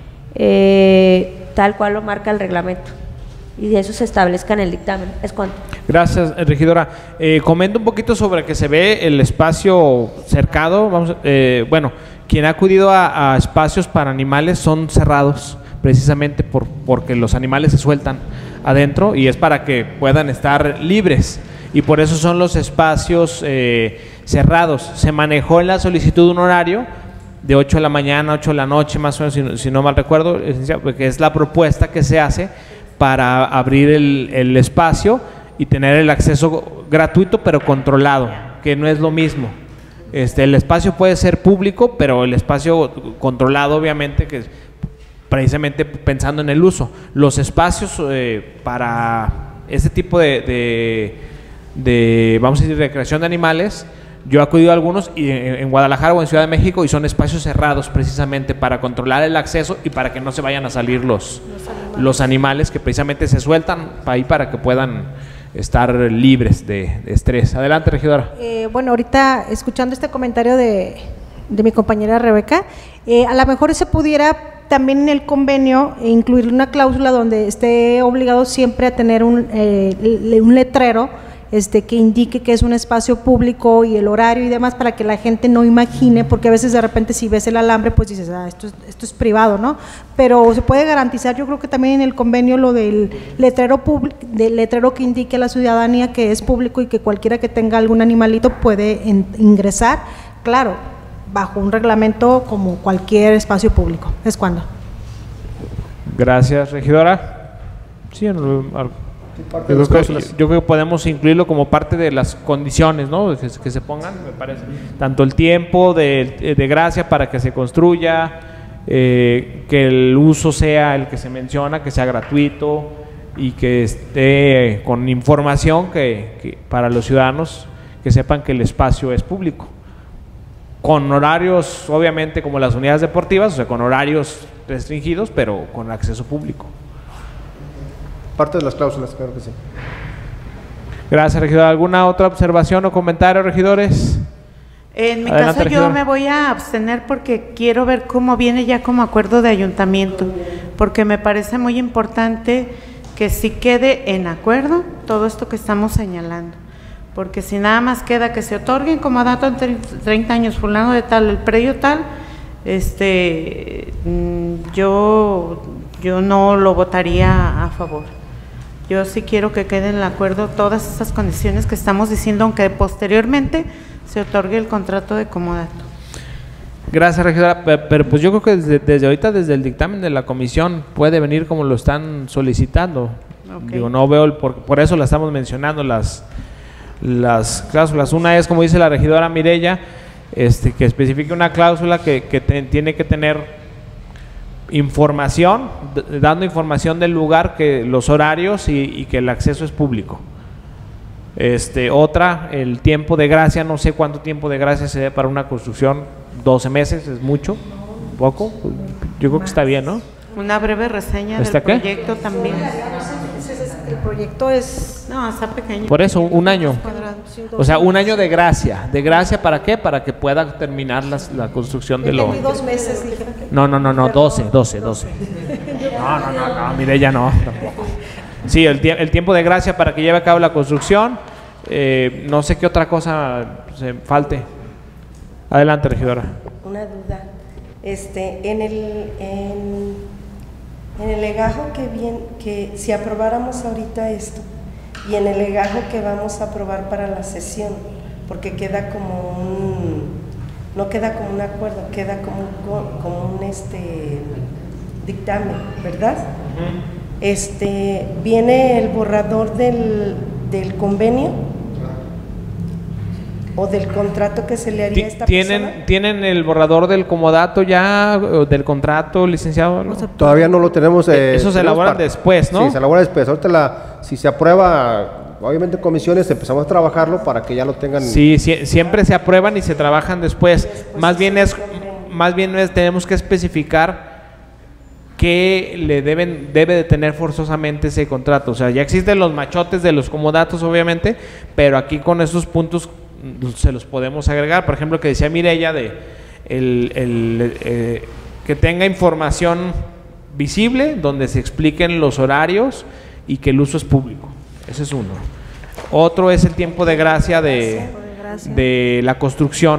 S7: tal cual lo marca el reglamento, y eso se establezca en el dictamen. Es cuanto.
S1: Gracias, regidora. Comento un poquito sobre que se ve el espacio cercado. Bueno, quien ha acudido a espacios para animales son cerrados, precisamente porque los animales se sueltan adentro y es para que puedan estar libres, y por eso son los espacios cerrados. Se manejó en la solicitud un horario de 8 de la mañana, 8 de la noche, más o menos, si no mal recuerdo, que es la propuesta que se hace para abrir el espacio y tener el acceso gratuito pero controlado, que no es lo mismo. El espacio puede ser público, pero el espacio controlado, obviamente, que es precisamente pensando en el uso. Los espacios para este tipo de vamos a decir, recreación de animales, yo he acudido a algunos en Guadalajara o en Ciudad de México, y son espacios cerrados precisamente para controlar el acceso y para que no se vayan a salir los animales que precisamente se sueltan ahí para que puedan estar libres de estrés. Adelante, regidora.
S5: Bueno, ahorita escuchando este comentario de mi compañera Rebeca, a lo mejor se pudiera también en el convenio incluir una cláusula donde esté obligado siempre a tener un letrero que indique que es un espacio público y el horario y demás, para que la gente no imagine, porque a veces de repente si ves el alambre pues dices, esto es privado, ¿no? Pero se puede garantizar, yo creo que también en el convenio, lo del letrero que indique a la ciudadanía que es público y que cualquiera que tenga algún animalito puede ingresar, claro, bajo un reglamento como cualquier espacio público. ¿Es cuando?
S1: Gracias, regidora. Sí, yo creo que podemos incluirlo como parte de las condiciones, ¿no? Que se pongan, me parece. Tanto el tiempo de gracia para que se construya, que el uso sea el que se menciona, que sea gratuito y que esté con información que para los ciudadanos, que sepan que el espacio es público. Con horarios, obviamente, como las unidades deportivas, o sea, con horarios restringidos, pero con acceso público.
S6: Parte de las cláusulas, claro que sí.
S1: Gracias, regidora. ¿Alguna otra observación o comentario, regidores?
S3: En mi
S1: Adelante,
S3: caso
S1: regidora.
S3: yo me voy a abstener porque quiero ver cómo viene ya como acuerdo de ayuntamiento, porque me parece muy importante que sí quede en acuerdo todo esto que estamos señalando, porque si nada más queda que se otorguen como dato en 30 años fulano de tal, el predio tal, yo no lo votaría a favor. Yo sí quiero que quede en el acuerdo todas esas condiciones que estamos diciendo, aunque posteriormente se otorgue el contrato de comodato.
S1: Gracias, regidora. Pero pues yo creo que desde ahorita, desde el dictamen de la comisión, puede venir como lo están solicitando. Okay. Digo, no veo por eso la estamos mencionando las cláusulas. Una es, como dice la regidora Mireya, que especifique una cláusula que tiene que tener información, dando información del lugar, que los horarios y que el acceso es público. Otra, el tiempo de gracia, no sé cuánto tiempo de gracia se dé para una construcción, 12 meses, ¿es mucho? ¿Poco? Yo creo que está bien, ¿no?
S3: Una breve reseña del proyecto también.
S5: El proyecto es...
S3: No, está pequeño.
S1: Por eso, un año. O sea, un año de gracia. ¿De gracia para qué? Para que pueda terminar la construcción de lo...
S5: 2 meses, dije.
S1: No, 12. No, Mireya no, tampoco. Sí, el tiempo de gracia para que lleve a cabo la construcción. No sé qué otra cosa se falte. Adelante, regidora.
S8: Una duda. En el legajo que si aprobáramos ahorita esto, y en el legajo que vamos a aprobar para la sesión, porque queda como no queda como un acuerdo, queda como un dictamen, ¿verdad? viene el borrador del convenio o del contrato que se le haría a esta persona.
S1: ¿Tienen el borrador del comodato ya, o del contrato, licenciado? ¿No?
S6: Todavía no lo tenemos.
S1: Eso se elabora después, ¿no?
S6: Sí, se elabora después. Ahorita si se aprueba, obviamente en comisiones empezamos a trabajarlo para que ya lo tengan.
S1: Sí, siempre se aprueban y se trabajan después. Más bien tenemos que especificar que debe de tener forzosamente ese contrato. O sea, ya existen los machotes de los comodatos, obviamente, pero aquí con esos puntos se los podemos agregar. Por ejemplo, que decía Mireya que tenga información visible donde se expliquen los horarios y que el uso es público. Ese es uno. Otro es el tiempo de gracia de la construcción.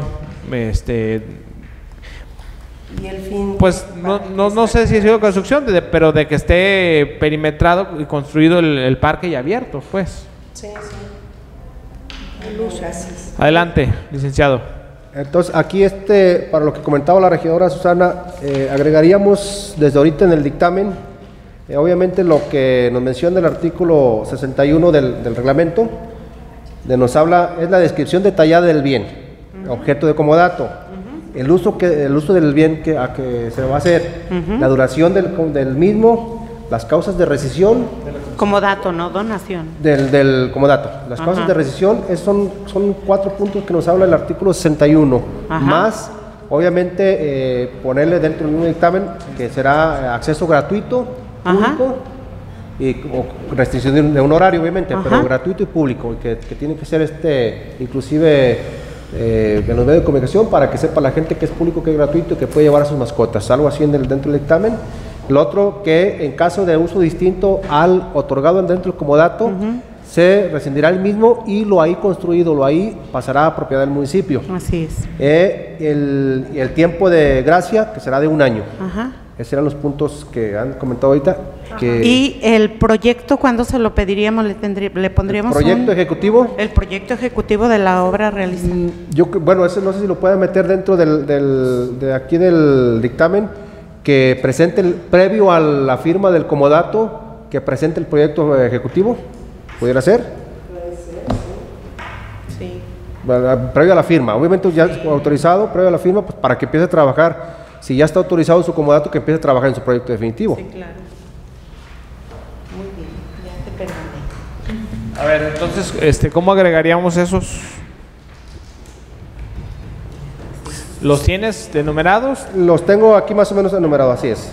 S8: Y el fin.
S1: Pues no sé si ha sido construcción, pero de que esté perimetrado y construido el parque y abierto, pues.
S8: Sí. El uso, así es.
S1: Adelante, licenciado.
S6: Entonces, aquí para lo que comentaba la regidora Susana, agregaríamos desde ahorita en el dictamen, obviamente lo que nos menciona el artículo 61 del reglamento, nos habla, es la descripción detallada del bien, objeto de comodato, el uso del bien a que se va a hacer, la duración del mismo, las causas de rescisión.
S3: Comodato, no donación.
S6: Del comodato. Las causas de rescisión son 4 puntos que nos habla el artículo 61. Más, obviamente, ponerle dentro del mismo dictamen que será acceso gratuito, público, o restricción de un horario, obviamente, pero gratuito y público, y que tiene que ser inclusive en los medios de comunicación para que sepa la gente que es público, que es gratuito y que puede llevar a sus mascotas. Algo así dentro del dictamen. Lo otro, que en caso de uso distinto al otorgado dentro del comodato, se rescindirá el mismo y lo ahí construido, lo ahí pasará a propiedad del municipio.
S3: Así es.
S6: El tiempo de gracia, que será de 1 año. Esos eran los puntos que han comentado ahorita.
S3: ¿Y el proyecto cuándo se lo pediríamos? ¿Le pondríamos
S6: el proyecto ejecutivo?
S3: El proyecto ejecutivo de la obra realizada.
S6: Bueno, ese no sé si lo pueden meter dentro de aquí del dictamen, que presente previo a la firma del comodato, que presente el proyecto ejecutivo. ¿Pudiera ser?
S8: Puede ser, sí.
S6: Bueno, previo a la firma, obviamente ya autorizado, previo a la firma, pues para que empiece a trabajar. Si ya está autorizado su comodato, que empiece a trabajar en su proyecto definitivo.
S8: Sí, claro. Muy bien, ya te perdoné.
S1: A ver, entonces, ¿cómo agregaríamos esos? ¿Los tienes enumerados?
S6: Los tengo aquí más o menos enumerados, así es.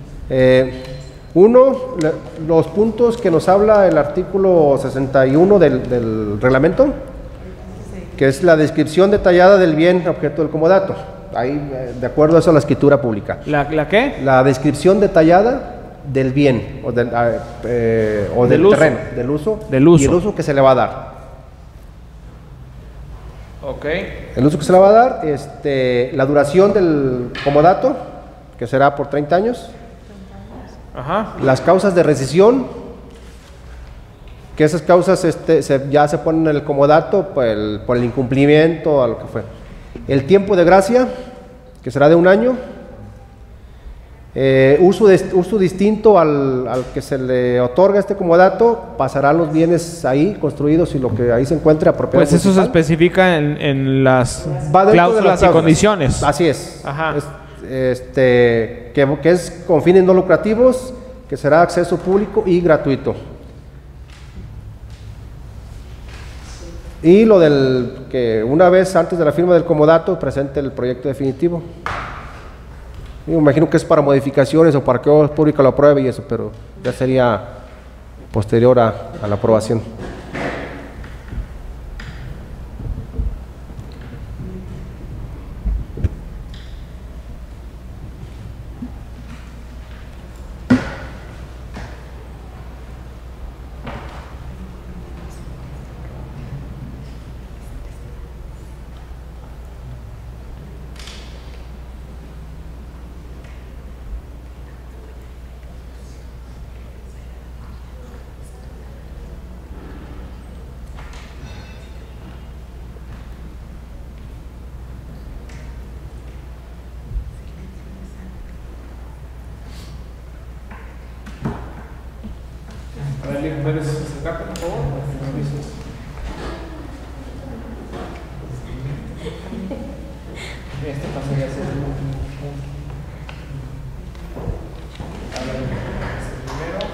S6: Los puntos que nos habla el artículo 61 del reglamento, que es la descripción detallada del bien objeto del comodato. Ahí, de acuerdo a eso, la escritura pública.
S1: ¿La qué?
S6: La descripción detallada del bien o del terreno, del uso y el uso que se le va a dar. El uso que se le va a dar, la duración del comodato, que será por 30 años. Las causas de rescisión, que esas causas ya se ponen en el comodato por el incumplimiento a lo que fue. El tiempo de gracia, que será de 1 año. Uso distinto al que se le otorga este comodato, pasará los bienes ahí construidos y lo que ahí se encuentre a propiedad.
S1: Pues eso se especifica en las cláusulas y condiciones.
S6: Así es. Que es con fines no lucrativos, que será acceso público y gratuito. Y lo que una vez antes de la firma del comodato presente el proyecto definitivo. Yo me imagino que es para modificaciones o para que el público lo apruebe y eso, pero ya sería posterior a la aprobación.
S1: Yadir, ¿puedes acercarte, por favor? Este pasaría a ser un punto. A ver, primero.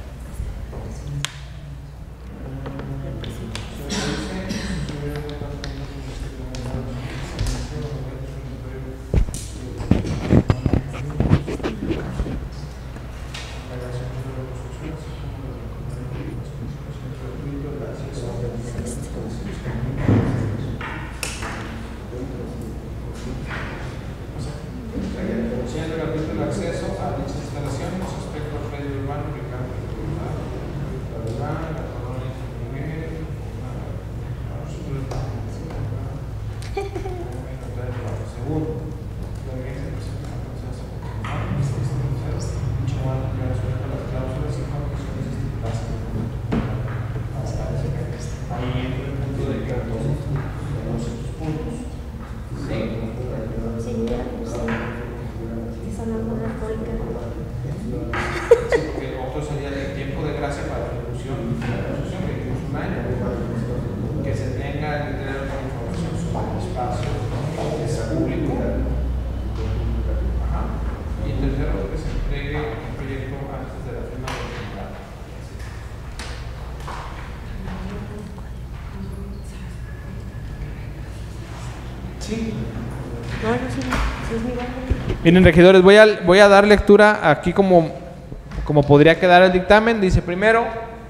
S1: Miren, regidores, voy a dar lectura aquí como podría quedar el dictamen. Dice primero,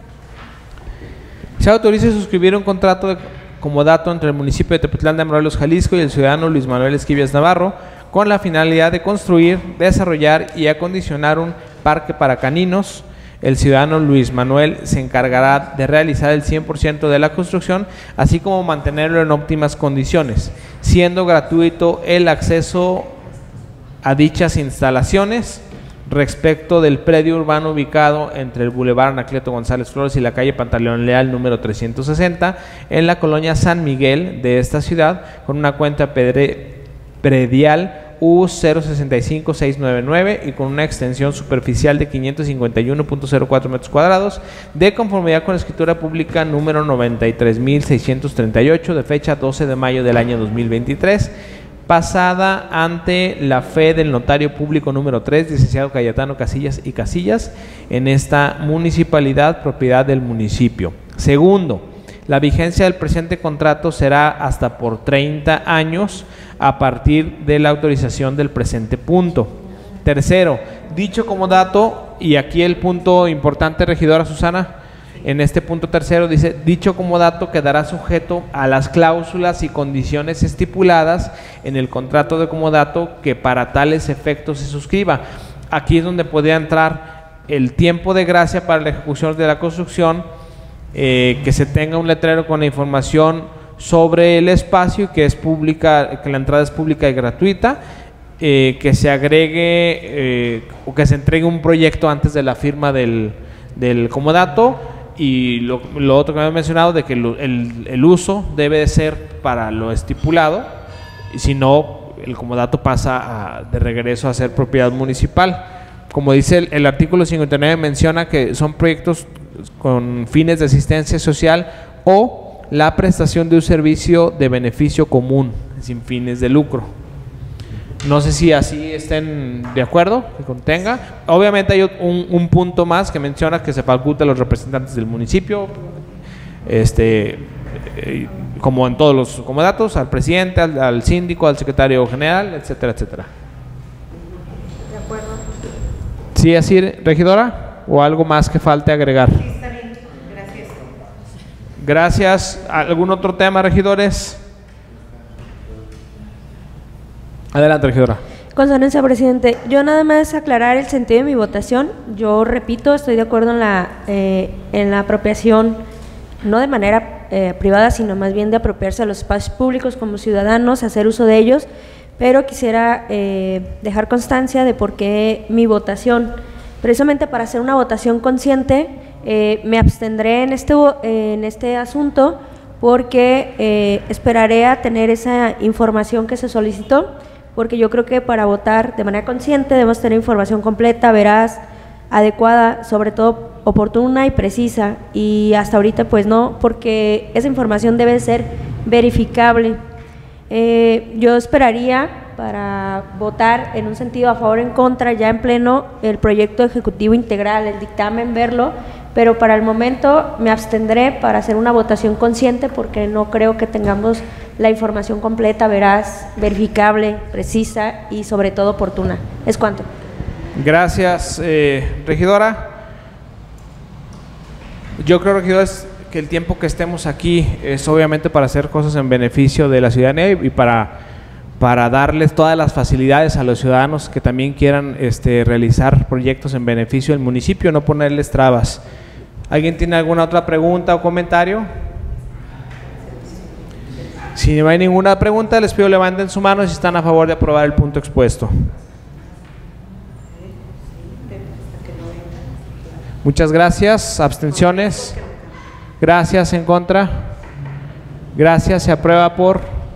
S1: se autoriza a suscribir un contrato de comodato entre el municipio de Tepetlán de Morelos, Jalisco y el ciudadano Luis Manuel Esquivias Navarro con la finalidad de construir, desarrollar y acondicionar un parque para caninos. El ciudadano Luis Manuel se encargará de realizar el 100% de la construcción, así como mantenerlo en óptimas condiciones, siendo gratuito el acceso a dichas instalaciones. Respecto del predio urbano ubicado entre el Boulevard Anacleto González Flores y la calle Pantaleón Leal número 360 en la colonia San Miguel de esta ciudad, con una cuenta predial U065699 y con una extensión superficial de 551.04 metros cuadrados, de conformidad con la escritura pública número 93.638 de fecha 12 de mayo del año 2023, pasada ante la fe del notario público número 3, licenciado Cayetano Casillas y Casillas, en esta municipalidad, propiedad del municipio. Segundo, la vigencia del presente contrato será hasta por 30 años a partir de la autorización del presente punto. Tercero, dicho comodato, y aquí el punto importante, regidora Susana, en este punto tercero dice, dicho comodato quedará sujeto a las cláusulas y condiciones estipuladas en el contrato de comodato que para tales efectos se suscriba. Aquí es donde podría entrar el tiempo de gracia para la ejecución de la construcción, que se tenga un letrero con la información sobre el espacio, que es pública, que la entrada es pública y gratuita, que se agregue o que se entregue un proyecto antes de la firma del comodato. Y lo otro que me he mencionado, de que el uso debe de ser para lo estipulado, y si no, el comodato pasa de regreso a ser propiedad municipal. Como dice el artículo 59, menciona que son proyectos con fines de asistencia social o la prestación de un servicio de beneficio común, sin fines de lucro. No sé si así estén de acuerdo, que contenga. Obviamente hay un punto más que menciona que se faculta a los representantes del municipio, como en todos los comodatos, al presidente, al síndico, al secretario general, etcétera, etcétera.
S7: De acuerdo.
S1: ¿Sí así, regidora? ¿O algo más que falte agregar?
S3: Sí, está bien. Gracias.
S1: Gracias. ¿Algún otro tema, regidores? Adelante, regidora.
S7: Con su anuencia, presidente, yo nada más aclarar el sentido de mi votación. Yo repito, estoy de acuerdo en la apropiación, no de manera privada, sino más bien de apropiarse a los espacios públicos como ciudadanos, hacer uso de ellos, pero quisiera dejar constancia de por qué mi votación. Precisamente para hacer una votación consciente, me abstendré en este asunto, porque esperaré a tener esa información que se solicitó, porque yo creo que para votar de manera consciente debemos tener información completa, veraz, adecuada, sobre todo oportuna y precisa, y hasta ahorita pues no, porque esa información debe ser verificable. Yo esperaría para votar en un sentido a favor o en contra ya en pleno el proyecto ejecutivo integral, el dictamen, verlo, pero para el momento me abstendré para hacer una votación consciente porque no creo que tengamos la información completa, veraz, verificable, precisa y sobre todo oportuna. Es cuanto.
S1: Gracias, regidora. Yo creo, regidores, que el tiempo que estemos aquí es obviamente para hacer cosas en beneficio de la ciudadanía y para darles todas las facilidades a los ciudadanos que también quieran realizar proyectos en beneficio del municipio, no ponerles trabas. ¿Alguien tiene alguna otra pregunta o comentario? Si no hay ninguna pregunta, les pido levanten su mano si están a favor de aprobar el punto expuesto. Muchas gracias. ¿Abstenciones? Gracias. ¿En contra? Gracias. Se aprueba por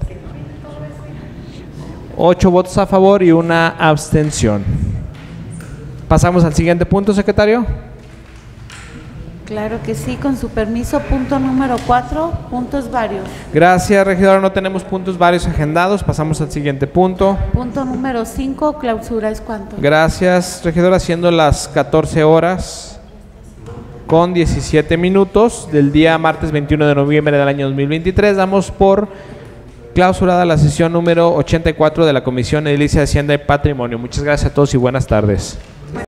S1: 8 votos a favor y una abstención. Pasamos al siguiente punto, secretario.
S2: Claro que sí, con su permiso, punto número 4, puntos varios.
S1: Gracias, regidora. No tenemos puntos varios agendados. Pasamos al siguiente punto.
S2: Punto número 5, clausura. ¿Es cuánto?
S1: Gracias, regidora. Siendo las 14 horas con 17 minutos del día martes 21 de noviembre del año 2023, damos por clausurada la sesión número 84 de la Comisión Edilicia de Hacienda y Patrimonio. Muchas gracias a todos y buenas tardes.